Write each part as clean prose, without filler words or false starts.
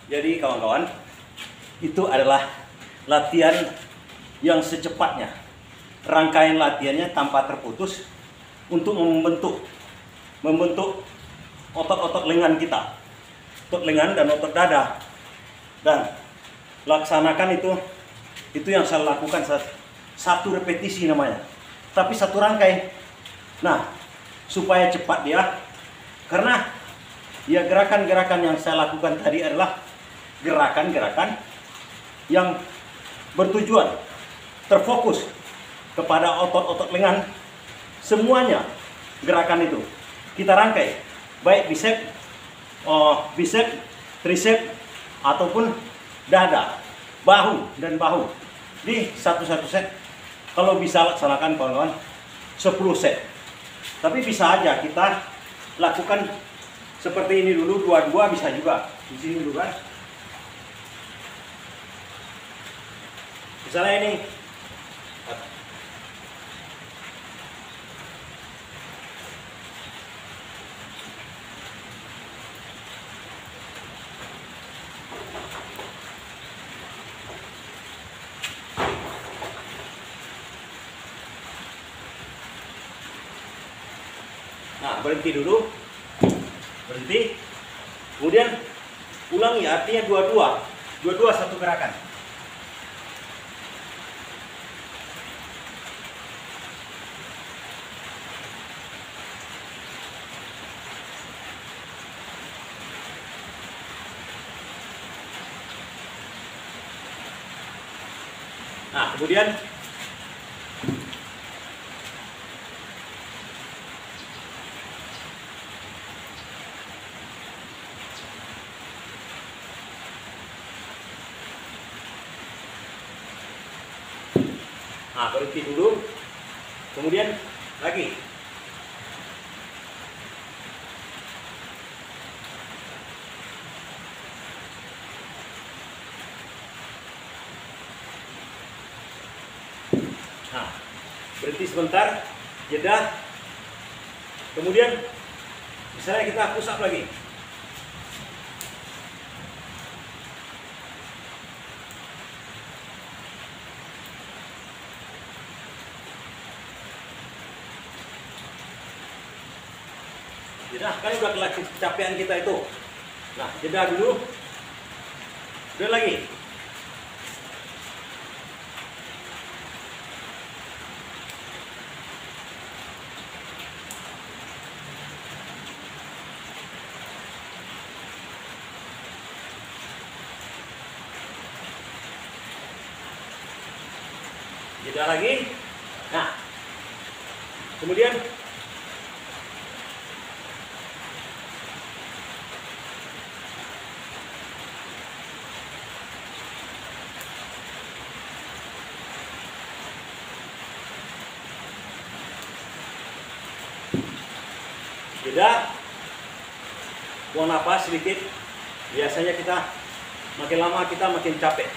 Jadi kawan-kawan, itu adalah latihan yang secepatnya. Rangkaian latihannya tanpa terputus untuk membentuk otot-otot lengan kita. Otot lengan dan otot dada. Dan laksanakan itu yang saya lakukan satu repetisi namanya. Tapi satu rangkai. Nah, supaya cepat dia, karena ya gerakan-gerakan yang saya lakukan tadi adalah gerakan-gerakan yang bertujuan terfokus kepada otot-otot lengan. Semuanya gerakan itu kita rangkai, baik bicep, tricep ataupun dada, bahu dan bahu di satu-satu set. Kalau bisa laksanakan kawan-kawan 10 set. Tapi bisa aja kita lakukan seperti ini dulu, dua-dua bisa juga. Di sini dulu kan. Misalnya ini. Nah, berhenti dulu. Berhenti. Kemudian ulangi, artinya dua-dua satu gerakan. Nah, kemudian berhenti dulu, kemudian lagi. Nah, berhenti sebentar, jeda, kemudian misalnya kita push up lagi. Jeda, kan udah kecapean kita itu. Nah, jeda dulu. Udah lagi. Jeda lagi. Nah, kemudian jeda, buang napas sedikit. Biasanya kita makin lama kita makin capek.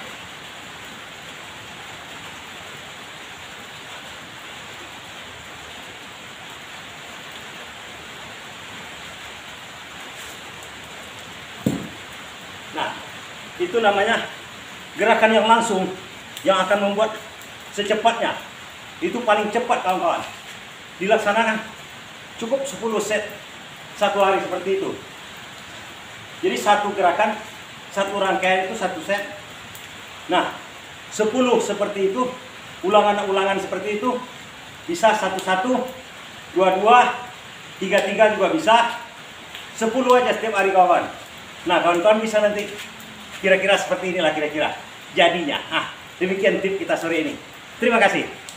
Nah, itu namanya gerakan yang langsung yang akan membuat secepatnya. Itu paling cepat kawan-kawan. Dilaksanakan cukup 10 set satu hari seperti itu. Jadi satu gerakan, satu rangkaian itu satu set. Nah, 10 seperti itu, ulangan-ulangan seperti itu, bisa 1-1, 2-2, 3-3 juga bisa. 10 aja setiap hari kawan. Nah, kawan-kawan bisa nanti kira-kira seperti inilah kira-kira jadinya. Demikian tip kita sore ini. Terima kasih.